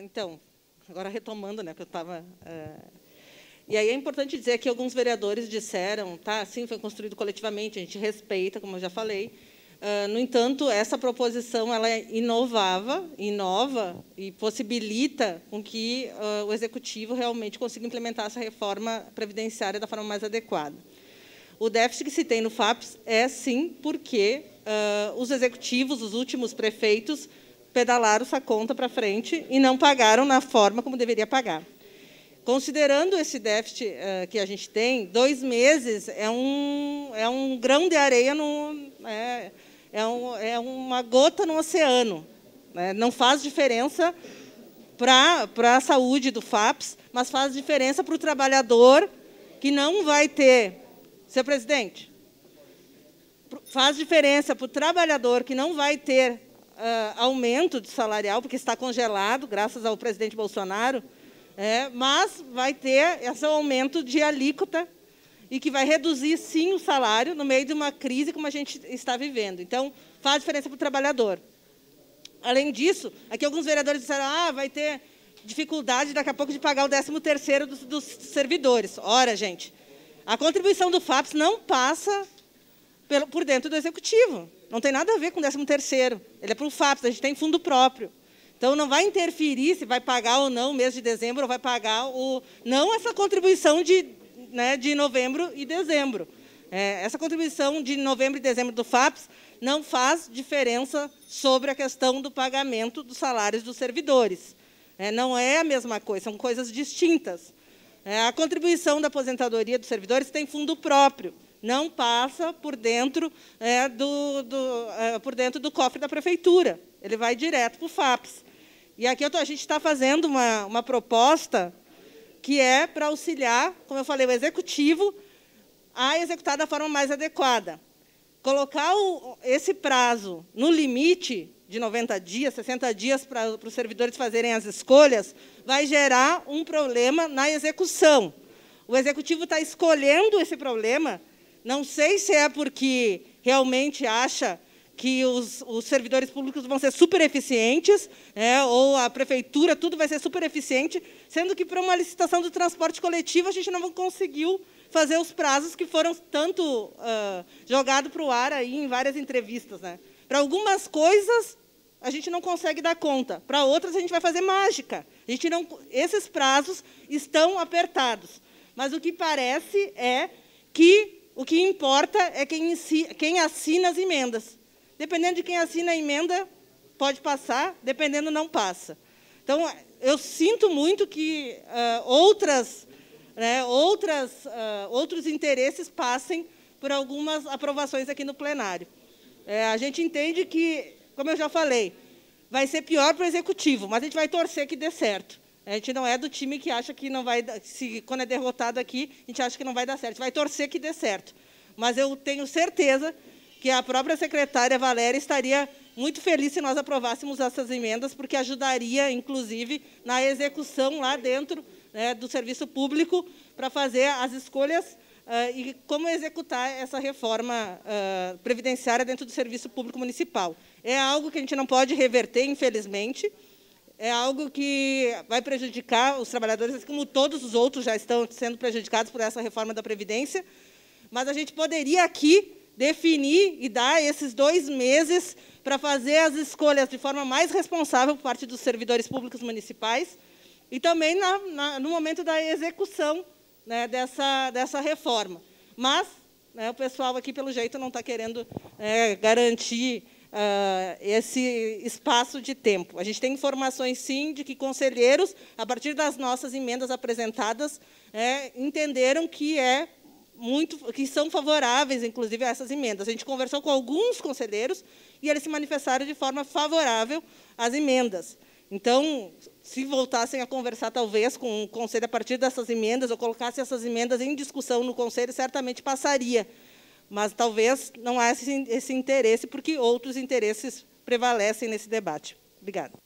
Então, agora retomando, né, que eu estava... E aí é importante dizer que alguns vereadores disseram, tá, sim, foi construído coletivamente, a gente respeita, como eu já falei. No entanto, essa proposição ela inova e possibilita com que o Executivo realmente consiga implementar essa reforma previdenciária da forma mais adequada. O déficit que se tem no FAPES é, sim, porque os executivos, os últimos prefeitos, pedalaram essa conta para frente e não pagaram na forma como deveria pagar. Considerando esse déficit que a gente tem, 2 meses é um grão de areia, é uma gota no oceano. Né? Não faz diferença para a saúde do FAPES, mas faz diferença para o trabalhador que não vai ter... Senhor presidente, faz diferença para o trabalhador que não vai ter aumento de salarial, porque está congelado, graças ao presidente Bolsonaro, mas vai ter esse aumento de alíquota e que vai reduzir, sim, o salário no meio de uma crise como a gente está vivendo. Então, faz diferença para o trabalhador. Além disso, aqui alguns vereadores disseram vai ter dificuldade daqui a pouco de pagar o 13º dos servidores. Ora, gente, a contribuição do FAPES não passa por dentro do Executivo. Não tem nada a ver com o 13º. Ele é para o FAPES, a gente tem fundo próprio. Então, não vai interferir se vai pagar ou não o mês de dezembro, ou vai pagar não essa contribuição de novembro e dezembro. Essa contribuição de novembro e dezembro do FAPES não faz diferença sobre a questão do pagamento dos salários dos servidores. Não é a mesma coisa, são coisas distintas. A contribuição da aposentadoria dos servidores tem fundo próprio, não passa por dentro, do cofre da prefeitura. Ele vai direto para o FAPES. E aqui a gente está fazendo uma proposta que é para auxiliar, como eu falei, o Executivo a executar da forma mais adequada. Colocar esse prazo no limite de 90 dias, 60 dias para os servidores fazerem as escolhas, vai gerar um problema na execução. O Executivo está escolhendo esse problema, não sei se é porque realmente acha que os servidores públicos vão ser super eficientes, ou a prefeitura, tudo vai ser super eficiente, sendo que, para uma licitação do transporte coletivo, a gente não conseguiu fazer os prazos que foram tanto jogados para o ar aí em várias entrevistas. Né? Para algumas coisas, a gente não consegue dar conta. Para outras, a gente vai fazer mágica. Esses prazos estão apertados. Mas o que parece é que o que importa é quem assina as emendas. Dependendo de quem assina a emenda, pode passar, dependendo, não passa. Então, eu sinto muito que outros interesses passem por algumas aprovações aqui no plenário. A gente entende que, como eu já falei, vai ser pior para o Executivo, mas a gente vai torcer que dê certo. A gente não é do time que acha que não vai... quando é derrotado aqui, a gente acha que não vai dar certo. A gente vai torcer que dê certo. Mas eu tenho certeza que a própria secretária Valéria estaria muito feliz se nós aprovássemos essas emendas, porque ajudaria, inclusive, na execução lá dentro do serviço público para fazer as escolhas e como executar essa reforma previdenciária dentro do serviço público municipal. É algo que a gente não pode reverter, infelizmente, é algo que vai prejudicar os trabalhadores, assim como todos os outros já estão sendo prejudicados por essa reforma da Previdência, mas a gente poderia aqui definir e dar esses 2 meses para fazer as escolhas de forma mais responsável por parte dos servidores públicos municipais e também no momento da execução dessa reforma. Mas o pessoal aqui, pelo jeito, não está querendo garantir esse espaço de tempo. A gente tem informações, sim, de que conselheiros, a partir das nossas emendas apresentadas, entenderam que são favoráveis, inclusive, a essas emendas. A gente conversou com alguns conselheiros e eles se manifestaram de forma favorável às emendas. Então, se voltassem a conversar, talvez, com o Conselho a partir dessas emendas, ou colocassem essas emendas em discussão no Conselho, certamente passaria. Mas talvez não haja esse interesse, porque outros interesses prevalecem nesse debate. Obrigada.